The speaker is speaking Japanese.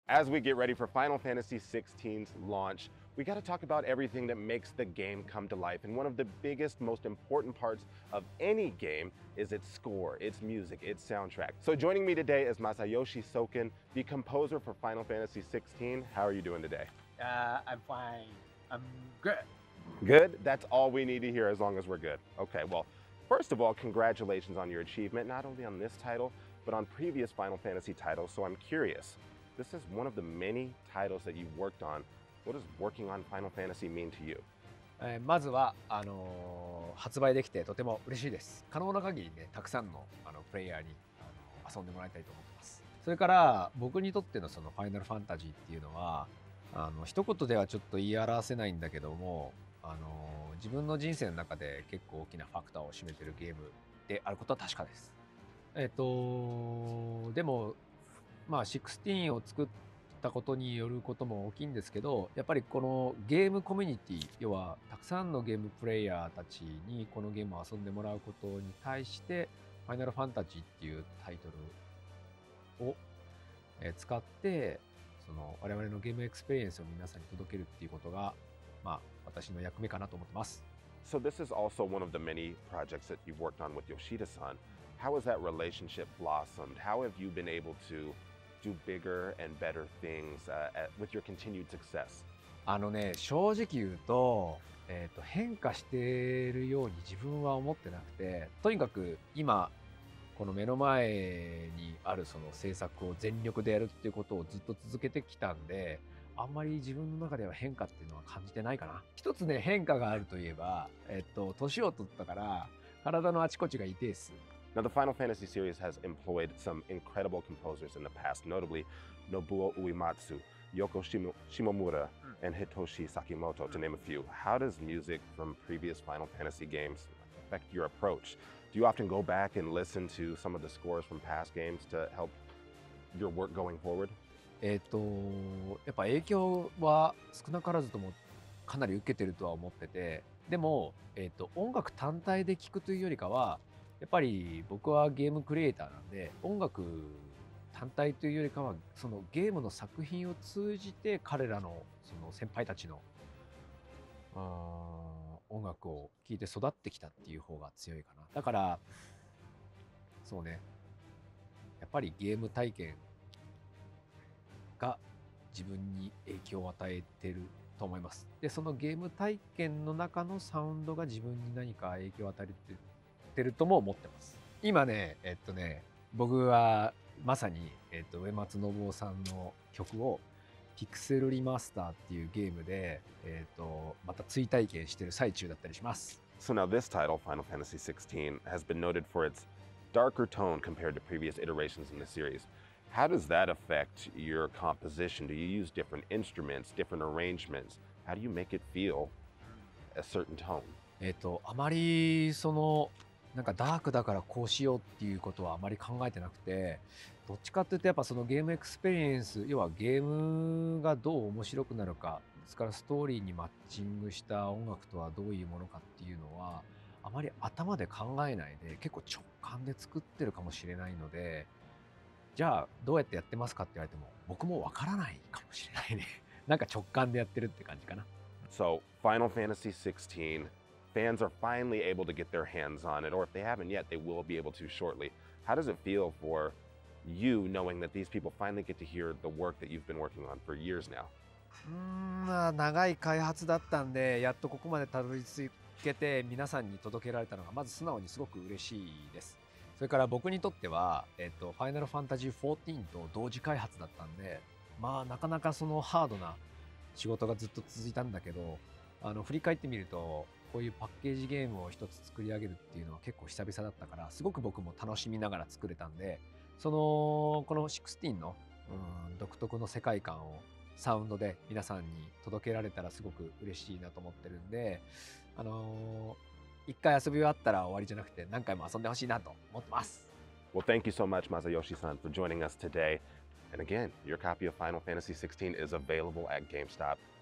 As we get ready for Final Fantasy XVI's launch, we got to talk about everything that makes the game come to life. And one of the biggest, most important parts of any game is its score, its music, its soundtrack. So joining me today is Masayoshi Soken, the composer for Final Fantasy XVI. How are you doing today? I'm fine. I'm good. Good? That's all we need to hear as long as we're good. Okay, well, first of all, congratulations on your achievement, not only on this title, but on previous Final Fantasy titles. So I'm curious, this is one of the many titles that you've worked on. What does working on Final Fantasy mean to you? まずは発売できてとても嬉しいです。可能な限りね、たくさんのプレイヤーに遊んでもらいたいと思ってます。それから僕にとってのそのファイナルファンタジーっていうのは、一言ではちょっと言い表せないんだけども、自分の人生の中で結構大きなファクターを占めてるゲームであることは確かです。でもまあ16を作ったことによることも大きいんですけど、やっぱりこのゲームコミュニティ、要はたくさんのゲームプレイヤーたちにこのゲームを遊んでもらうことに対して、ファイナルファンタジーっていうタイトルを使って、その我々のゲームエクスペリエンスを皆さんに届けるっていうことが、まあ私の役目かなと思ってます。 So this is also one of the many projects that you've worked on with Yoshida-san. How has that relationship blossomed? How have you been able to do bigger and better things with your continued success? 正直言うと、変化してるように自分は思ってなくて、とにかく今この目の前にあるその制作を全力でやるっていうことをずっと続けてきたんで、あんまり自分の中では変化っていうのは感じてないかな。一つね、変化があるといえば、年を取ったから体のあちこちが痛いです。 Now, the Final Fantasy series has employed some incredible composers in the past, notably Nobuo Uematsu, Yoko Shimomura, and Hitoshi Sakimoto, to name a few. How does music from previous Final Fantasy games affect your approach? Do you often go back and listen to some of the scores from past games to help your work going forward? やっぱ影響は少なからずともかなり受けてるとは思ってて、でも、音楽単体で聴くというよりかは、やっぱり僕はゲームクリエイターなんで、音楽単体というよりかは、そのゲームの作品を通じて彼らのその先輩たちの音楽を聴いて育ってきたっていう方が強いかな。だから、そうね、やっぱりゲーム体験が自分に影響を与えてると思います。で、そのゲーム体験の中のサウンドが自分に何か影響を与えてるとも思ってます。今ね、僕はまさに、上松信夫さんの曲をピクセルリマスターっていうゲームで、また追体験してる最中だったりします。 So now this title, Final Fantasy XVI, has been noted for its darker tone compared to previous iterations in the series. How does that affect your composition? Do you use different instruments, different arrangements? How do you make it feel a certain tone? あまりそのなんかダークだからこうしようっていうことはあまり考えてなくて、どっちかっていうとやっぱそのゲームエクスペリエンス、要はゲームがどう面白くなるか、ですからストーリーにマッチングした音楽とはどういうものかっていうのは、あまり頭で考えないで結構直感で作ってるかもしれないので、じゃあどうやってやってますかって言われても僕もわからないかもしれないね。なんか直感でやってるって感じかな。 So, Final Fantasy XVI, fans are finally able to get their hands on it, or if they haven't yet, they will be able to shortly. How does it feel for you knowing that these people finally get to hear the work that you've been working on for years now? まあ長い開発だったんで、やっとここまでたどり着けて皆さんに届けられたのがまず素直にすごく嬉しいです。それから僕にとっては、ファイナルファンタジー14と同時開発だったんで、まあなかなかそのハードな仕事がずっと続いたんだけど、振り返ってみると、こういうパッケージゲームを一つ作り上げるっていうのは結構久々だったから、すごく僕も楽しみながら作れたんで、この16の、独特の世界観をサウンドで皆さんに届けられたらすごく嬉しいなと思ってるんで、一回遊び終わったら終わりじゃなくて何回も遊んでほしいなと思ってます。 Well, thank you so much, Masayoshi-san, for joining us today. And again, your copy of Final Fantasy XVI is available at GameStop.